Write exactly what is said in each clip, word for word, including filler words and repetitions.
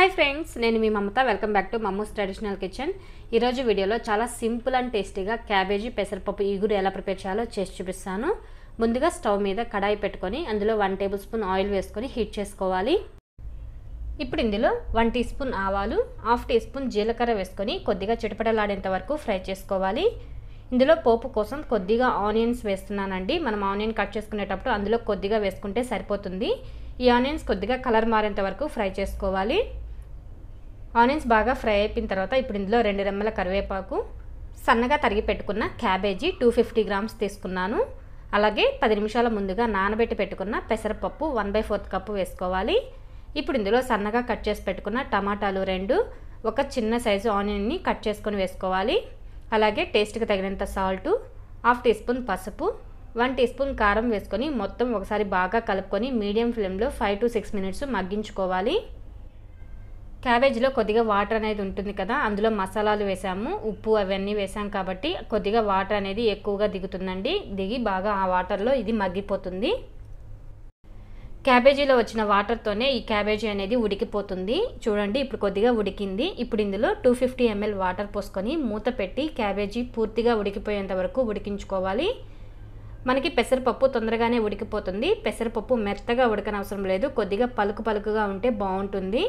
Hi friends, నేను మీ Mamata. Welcome back to Mammu's traditional kitchen. ఈరోజు వీడియోలో చాలా సింపుల్ అండ్ టేస్టీగా క్యాబేజీ పెసరపప్పు ఈగురు ఎలా ప్రిపేర్ చేయాలో చేసి చూపిస్తాను. ముందుగా స్టవ్ మీద కడాయి పెట్టుకొని అందులో వన్ టేబుల్ స్పూన్ ఆయిల్ వేసుకొని హీట్ చేసుకోవాలి. ఇప్పుడు ఇందులో వన్ టీ స్పూన్ ఆవాలు, హాఫ్ టీ స్పూన్ జీలకర్ర వేసుకొని కొద్దిగా చిటపటలాడేంత వరకు ఫ్రై చేసుకోవాలి. ఇందులో పోపు కోసం కొద్దిగా ఆనియన్స్ వేస్తున్నానండి. మనం ఆనియన్ కట్ చేసుకునేటప్పుడు అందులో కొద్దిగా వేసుకుంటే సరిపోతుంది. ఈ ఆనియన్స్ కొద్దిగా కలర్ మారేంత వరకు ఫ్రై చేసుకోవాలి. ఆనియన్స్ బాగా ఫ్రై అయిపోయిన తర్వాత ఇప్పుడు ఇందులో రెండు రెమ్మల కరివేపాకు, సన్నగా తరిగి పెట్టుకున్న క్యాబేజీ టూ ఫిఫ్టీ గ్రామ్స్ తీసుకున్నాను. అలాగే పది నిమిషాల ముందుగా నానబెట్టి పెట్టుకున్న పెసరపప్పు వన్ బై ఫోర్త్ కప్పు వేసుకోవాలి. ఇప్పుడు ఇందులో సన్నగా కట్ చేసి పెట్టుకున్న టమాటాలు రెండు, ఒక చిన్న సైజు ఆనియన్ని కట్ చేసుకొని వేసుకోవాలి. అలాగే టేస్ట్కి తగినంత సాల్టు, హాఫ్ టీ స్పూన్ పసుపు, వన్ టీ స్పూన్ కారం వేసుకొని మొత్తం ఒకసారి బాగా కలుపుకొని మీడియం ఫ్లేమ్లో ఫైవ్ టు సిక్స్ మినిట్స్ మగ్గించుకోవాలి. క్యాబేజీలో కొద్దిగా వాటర్ అనేది ఉంటుంది కదా, అందులో మసాలాలు వేసాము, ఉప్పు అవన్నీ వేసాం కాబట్టి కొద్దిగా వాటర్ అనేది ఎక్కువగా దిగుతుందండి. దిగి బాగా ఆ వాటర్లో ఇది మగ్గిపోతుంది. క్యాబేజీలో వచ్చిన వాటర్తోనే ఈ క్యాబేజీ అనేది ఉడికిపోతుంది. చూడండి, ఇప్పుడు కొద్దిగా ఉడికింది. ఇప్పుడు ఇందులో టూ ఫిఫ్టీ ఎంఎల్ వాటర్ పోసుకొని మూత పెట్టి క్యాబేజీ పూర్తిగా ఉడికిపోయేంత వరకు ఉడికించుకోవాలి. మనకి పెసరపప్పు తొందరగానే ఉడికిపోతుంది. పెసరపప్పు మెత్తగా ఉడకనవసరం లేదు, కొద్దిగా పలుకు పలుకుగా ఉంటే బాగుంటుంది.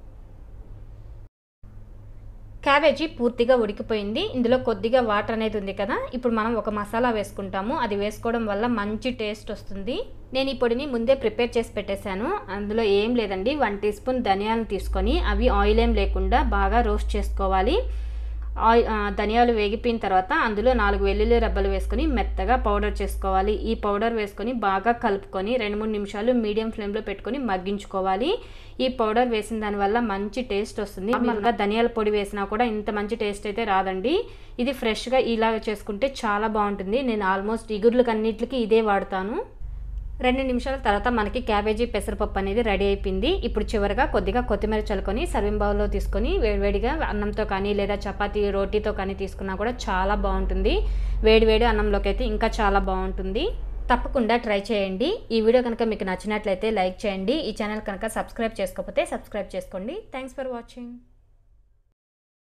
క్యాబేజీ పూర్తిగా ఉడికిపోయింది. ఇందులో కొద్దిగా వాటర్ అనేది ఉంది కదా, ఇప్పుడు మనం ఒక మసాలా వేసుకుంటాము. అది వేసుకోవడం వల్ల మంచి టేస్ట్ వస్తుంది. నేను ఈ పొడిని ముందే ప్రిపేర్ చేసి పెట్టేశాను. అందులో ఏం లేదండి, వన్ టీ స్పూన్ ధనియాలను తీసుకొని అవి ఆయిల్ ఏం లేకుండా బాగా రోస్ట్ చేసుకోవాలి. ఆయిల్ ధనియాలు వేగిపోయిన తర్వాత అందులో నాలుగు వెల్లుల్లి రెబ్బలు వేసుకొని మెత్తగా పౌడర్ చేసుకోవాలి. ఈ పౌడర్ వేసుకొని బాగా కలుపుకొని రెండు మూడు నిమిషాలు మీడియం ఫ్లేమ్లో పెట్టుకొని మగ్గించుకోవాలి. ఈ పౌడర్ వేసిన దానివల్ల మంచి టేస్ట్ వస్తుంది. నార్మల్గా ధనియాల పొడి వేసినా కూడా ఇంత మంచి టేస్ట్ అయితే రాదండి. ఇది ఫ్రెష్గా ఇలా చేసుకుంటే చాలా బాగుంటుంది. నేను ఆల్మోస్ట్ ఇగుర్లకు అన్నిటికీ ఇదే వాడతాను. రెండు నిమిషాల తర్వాత మనకి క్యాబేజీ పెసరపప్పు అనేది రెడీ అయిపోయింది. ఇప్పుడు చివరిగా కొద్దిగా కొత్తిమీర చల్లుకొని సర్వింగ్ బౌల్లో తీసుకొని వేడివేడిగా అన్నంతో కానీ లేదా చపాతీ రోటీతో కానీ తీసుకున్నా కూడా చాలా బాగుంటుంది. వేడివేడి అన్నంలోకి అయితే ఇంకా చాలా బాగుంటుంది. తప్పకుండా ట్రై చేయండి. ఈ వీడియో కనుక మీకు నచ్చినట్లయితే లైక్ చేయండి. ఈ ఛానల్ కనుక సబ్స్క్రైబ్ చేసుకోకపోతే సబ్స్క్రైబ్ చేసుకోండి. Thanks for watching.